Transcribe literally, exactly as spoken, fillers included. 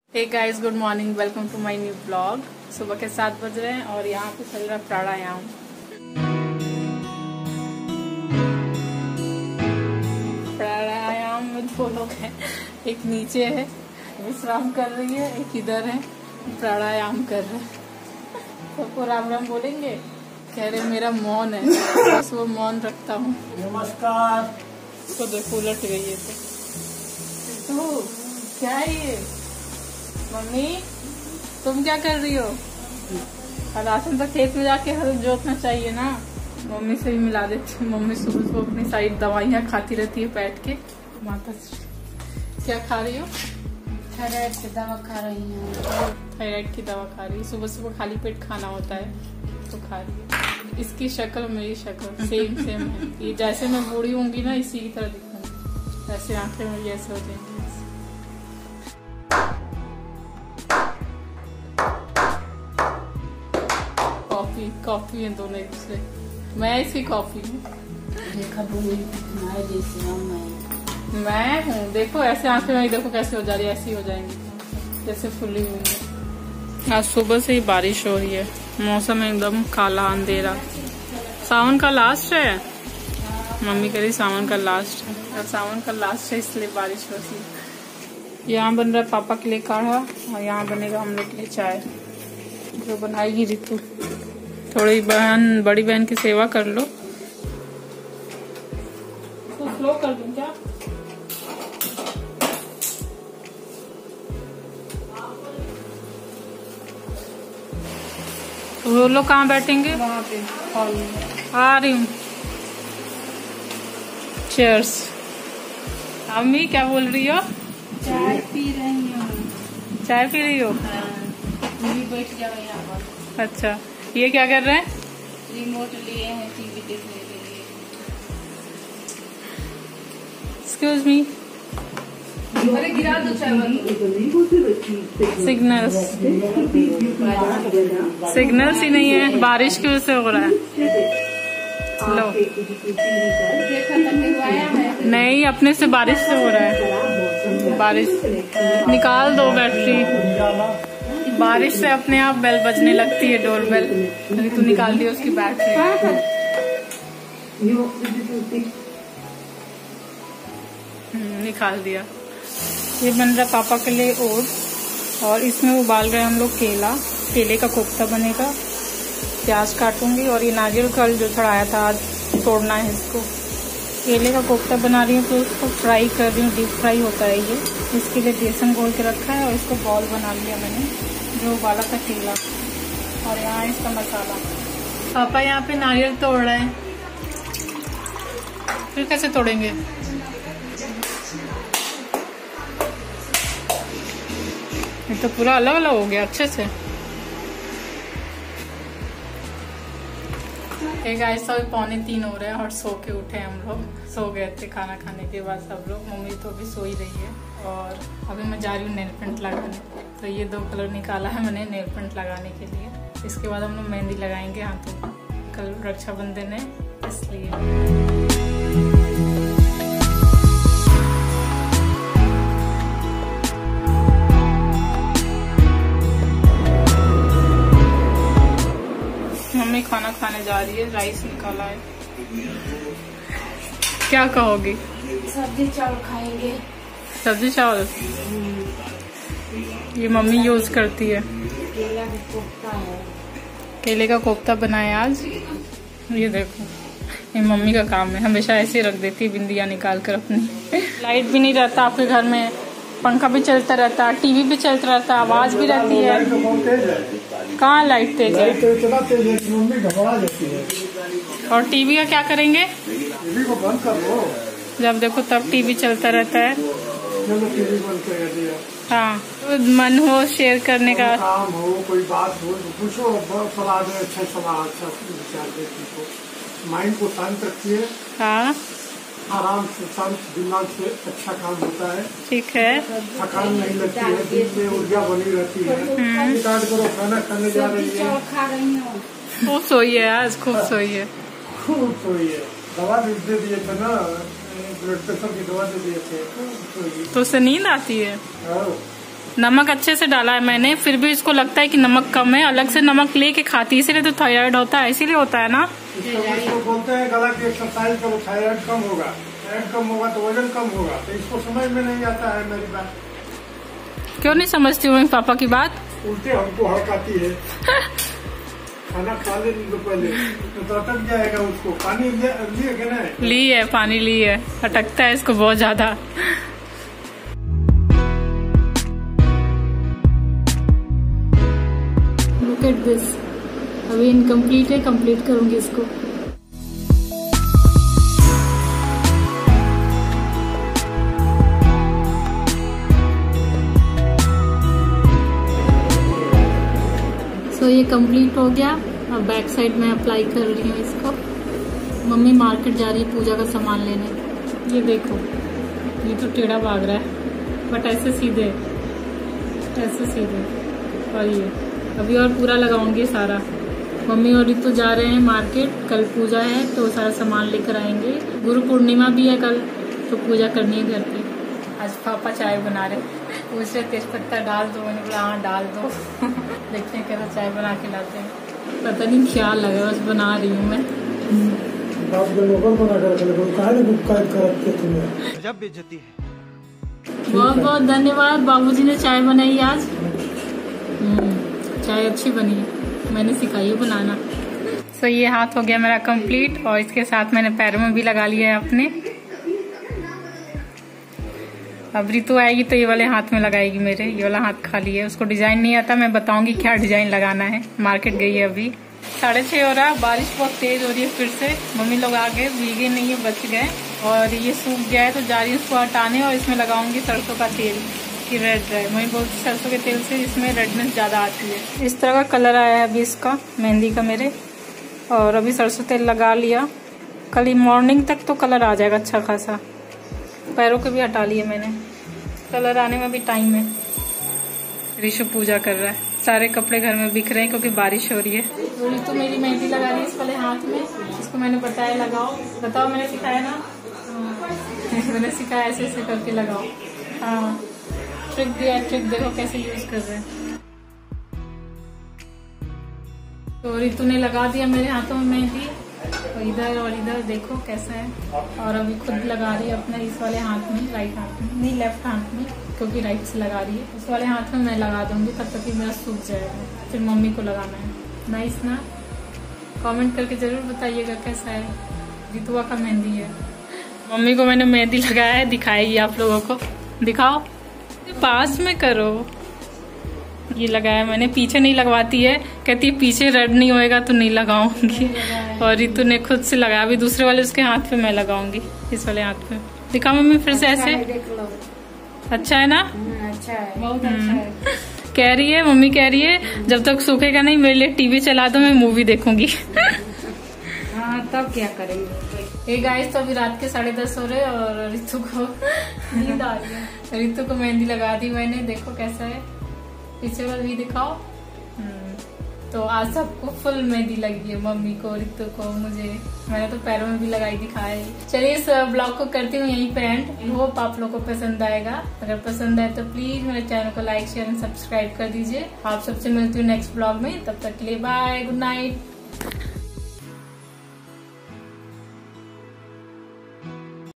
Hey guys, good morning, welcome to my new blog. सुबह के सात बज रहे हैं और यहाँ पे चल रहा है प्राणायाम। प्राणायाम में दो लोग हैं, एक नीचे है विश्राम कर रही है, एक इधर है प्राणायाम कर रहे हैं। सबको राम राम बोलेंगे, कह रहे मेरा मौन है, बस वो मौन रखता हूँ। नमस्कार। तो देखो उलट गई है तो क्या है ये? मम्मी तुम क्या कर रही हो? राशन तो खेत में जाके हल जोतना चाहिए ना। मम्मी से भी मिला देती हूँ। मम्मी सुबह सुबह अपनी साइड दवाइयाँ खाती रहती है बैठ के। माता क्या खा रही हो? थायराइड की दवा खा रही हूँ। थायराइड की दवा खा रही है। सुबह सुबह खाली पेट खाना होता है तो खा रही है। इसकी शक्ल मेरी शक्ल सेम सेम है। ये जैसे मैं बूढ़ी होंगी ना इसी की तरह दिखूंगी। ऐसे आंखें मेरी ऐसे हो जाएंगी। कॉफी कॉफी है दोनों एक दूसरे। मैं इसकी कॉफी हूँ। देखा तुम्हारे जैसी हूँ मैं। मैं हूँ, देखो ऐसे आंखें में देखो कैसे हो जा रही है, ऐसी हो जाएंगी जैसे फुली हुई है। आज सुबह से ही बारिश हो रही है, मौसम एकदम काला अंधेरा। सावन का लास्ट है, मम्मी कह रही सावन का लास्ट है। और सावन का लास्ट है इसलिए बारिश हो रही है। यहाँ बन रहा है पापा के लिए काढ़ा और यहाँ बनेगा हम लोग के लिए चाय, जो बनाएगी रितु। थोड़ी बहन बड़ी बहन की सेवा कर लो। तो स्लो कर दूं क्या? वो लोग कहाँ बैठेंगे? वहाँ पे हॉल में। आ रही हूँ। चीयर्स। अम्मी क्या बोल रही हो? चाय पी रही हूँ। चाय पी रही हो? भी बैठ जाओ यहाँ पर। अच्छा, ये क्या कर रहे हैं? रिमोट लिए हैं टीवी देखने के लिए। Excuse me. अरे गिरा दो चाय। सिग्नल्स सिग्नल्स ही नहीं है, बारिश की वजह से हो रहा है। लो देखा तक आया है। नहीं, अपने से बारिश से हो रहा है। बारिश निकाल दो बैटरी। बारिश से अपने आप बेल बजने लगती है, डोर बेल। अभी तू निकाल दी उसकी बैटरी। निकाल दिया। ये बन रहा पापा के लिए ओट्स और इसमें उबाल रहे हम लोग केला। केले का कोफ्ता बनेगा। प्याज काटूंगी और ये नारियल कल जो चढ़ाया था आज तोड़ना है इसको। केले का कोफ्ता बना रही हूँ तो उसको फ्राई कर रही हूँ, डीप फ्राई होता है ये। इसके लिए बेसन घोल के रखा है और इसको बॉल बना लिया मैंने, जो उबाला था केला। और यहाँ इसका मसाला। पापा यहाँ पे नारियल तोड़ रहे हैं। फिर कैसे तोड़ेंगे? ये तो पूरा अलग अलग हो गया अच्छे से। एक गाइस, अभी पौने तीन हो रहे हैं और सो के उठे हम लोग। सो गए थे खाना खाने के बाद सब लोग। मम्मी तो अभी सो ही रही है और अभी मैं जा रही हूँ नेल पेंट लगाने। तो ये दो कलर निकाला है मैंने नेल पेंट लगाने के लिए। इसके बाद हम लोग मेहंदी लगाएंगे हाथों पर। कल रक्षाबंधन है इसलिए। मम्मी खाना खाने जा रही है, राइस निकाला है। क्या कहोगी? सब्जी चावल खाएंगे। सब्जी चावल ये मम्मी यूज करती है। केला का कोफ्ता है। केले का कोफ्ता बनाया आज। ये देखो, ये मम्मी का काम है, हमेशा ऐसे ही रख देती है बिंदियाँ निकाल कर अपनी। लाइट भी नहीं रहता आपके घर में, पंखा भी चलता रहता है, टीवी भी चलता रहता है, आवाज भी रहती है। कहाँ लाइट तेज है? इतना तेज है कि मम्मी घबरा जाती है। और टीवी का क्या करेंगे? टीवी को बंद कर दो। जब देखो तब टीवी चलता रहता है। चलो टीवी बंद कर दिया। हाँ, तो मन हो शेयर करने का, काम हो, कोई बात हो तो पूछो। सलाह दे, अच्छा सलाह, अच्छा विचार दे। माइंड को शांत रखिए। हाँ आराम से शांत दिमाग से अच्छा काम होता है। ठीक है। थकान नहीं लगती है, दिन में ऊर्जा बनी रहती है। स्टार्ट करो, खाना खाने जा रही है। खा रही हूँ। खूब सोई है आज, खूब सोई है। खूब सोई है। दवा भी दे दिए थे ना, ब्लड प्रेशर की दवा दे दिए थे। खूब सोई। तो उससे नींद आती है? नमक अच्छे से डाला है मैंने, फिर भी इसको लगता है कि नमक कम है, अलग से नमक लेके खाती है, इसीलिए तो थायराइड होता है, इसीलिए होता है ना। इसको बोलते हैं गला की एक्सरसाइज करो, थायराइड कम होगा, थायराइड कम होगा तो वजन कम होगा। तो इसको समझ में नहीं आता है मेरी बात। क्यों नहीं समझती हूँ पापा की बात? उल्टे हमको हड़काती है। खाना खा ले तो पहले तो अटक जाएगा उसको। पानी लिए क्या ना? ली है, पानी ली है, अटकता है इसको बहुत ज्यादा। Look at this. अभी इनकम्प्लीट है, कंप्लीट करूंगी इसको। तो ये कंप्लीट हो गया। अब बैक साइड में अप्लाई कर रही हूँ इसको। मम्मी मार्केट जा रही है पूजा का सामान लेने। ये देखो, ये तो टेढ़ा भाग रहा है, बट ऐसे सीधे, ऐसे सीधे। और ये अभी और पूरा लगाऊंगी सारा। मम्मी और रितु जा रहे हैं मार्केट, कल पूजा है तो सारा सामान लेकर आएंगे। गुरु पूर्णिमा भी है कल, तो पूजा करनी है घर पे। आज पापा चाय बना रहे, पूछ रहे तेज पत्ता डाल दो, मैंने बोला हाँ डाल दो। देखते हैं कैसा चाय बना के लाते हैं, पता नहीं क्या लगा, बस बना रही हूँ मैं। बहुत बहुत धन्यवाद, बाबूजी ने चाय बनाई आज। चाय अच्छी बनी है, मैंने सिखाई है बनाना। तो ये हाथ हो गया मेरा कंप्लीट, और इसके साथ मैंने पैरों में भी लगा लिया है अपने। अब रितु आएगी तो ये वाले हाथ में लगाएगी मेरे। ये वाला हाथ खाली है, उसको डिजाइन नहीं आता, मैं बताऊंगी क्या डिजाइन लगाना है। मार्केट गई है अभी। साढ़े छह हो रहा, बारिश बहुत तेज हो रही है फिर से। मम्मी लोग आ गए, भीगे नहीं है, बच गए। और ये सूख गया है तो जा रही हूँ उसको हटाने, और इसमें लगाऊंगी सरसों का तेल कि रेड रहे। मम्मी बोलती सरसों के तेल से इसमें रेडनेस ज्यादा आती है। इस तरह का कलर आया है अभी इसका, मेहंदी का मेरे। और अभी सरसों तेल लगा लिया, कल मॉर्निंग तक तो कलर आ जाएगा अच्छा खासा। पैरों के भी हटा लिए मैंने, कलर आने में भी टाइम है। ऋषु पूजा कर रहा है, सारे कपड़े घर में बिख रहे हैं क्योंकि बारिश हो रही है। तो मेरी मेहंदी लगा रही है इस वाले हाथ में, इसको मैंने बताया लगाओ। बताओ, मैंने सिखाया ना? मैंने सिखाया ऐसे ऐसे करके लगाओ। हाँ, ट्रिक दिया, ट्रिक देखो कैसे यूज कर रहे हैं। तो रितु ने लगा दिया मेरे हाथों में मेहंदी, और इधर और इधर देखो कैसा है। और अभी खुद लगा रही है अपने इस वाले हाथ में, राइट हाथ में नहीं, लेफ्ट हाथ में, क्योंकि राइट से लगा रही है। उस वाले हाथ में मैं लगा दूंगी, तब तक कि मेरा सूख जाएगा, फिर मम्मी को लगाना है। नाइस ना? कमेंट करके जरूर बताइएगा कैसा है। रितुआ का मेहंदी है। मम्मी को मैंने मेहंदी लगाया है, दिखाएगी आप लोगों को। दिखाओ, पास में करो। ये लगाया मैंने, पीछे नहीं लगवाती है, कहती है पीछे रेड नहीं होएगा तो नहीं लगाऊंगी। और रितु ने खुद से लगाया, अभी दूसरे वाले उसके हाथ पे मैं लगाऊंगी, इस वाले हाथ पे। दिखा मम्मी फिर से ऐसे। अच्छा है ना? अच्छा है, बहुत अच्छा है। कह रही है, मम्मी कह रही है जब तक सूखेगा नहीं मेरे लिए टीवी चला दो, मैं मूवी देखूंगी। हाँ, तब क्या करेंगे। ये गाइस, तो अभी रात के साढ़े दस हो रहे और रितु को नींद आ रही है। रितु को मेहंदी लगा दी मैंने, देखो कैसा है। पीछे वाला भी दिखाओ। तो आज सबको फुल मेहंदी लगी है, मम्मी को, रितु को, मुझे। मैंने तो पैरों में भी लगाई, दिखाई। चलिए इस ब्लॉग को करती हूँ यहीं पे एंड। होप आप लोगों को पसंद आएगा। अगर पसंद आए तो प्लीज मेरे चैनल को लाइक, शेयर एंड सब्सक्राइब कर दीजिए। आप सबसे मिलती हूँ नेक्स्ट ब्लॉग में, तब तक के लिए बाय, गुड नाइट।